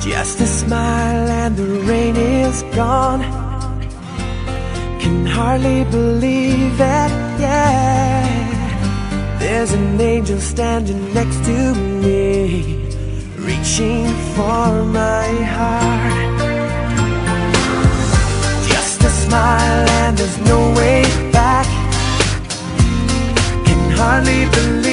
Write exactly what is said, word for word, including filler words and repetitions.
Just a smile and the rain is gone. Can hardly believe it, yeah. There's an angel standing next to me, reaching for my heart. Just a smile and there's no way back. Can hardly believe